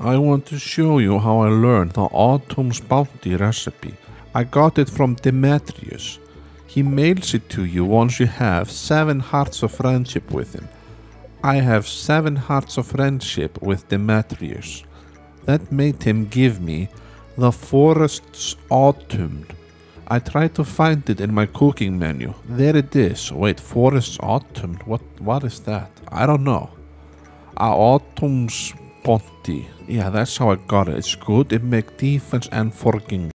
I want to show you how I learned the Autumn's Bounty recipe. I got it from Demetrius. He mails it to you once you have 7 hearts of friendship with him. I have 7 hearts of friendship with Demetrius. That made him give me the Forest's Autumn. I tried to find it in my cooking menu. There it is. Wait, Forest's Autumn? What is that? I don't know. Autumn's Bounty. Yeah, that's how I got it. It's good. It makes defense and foraging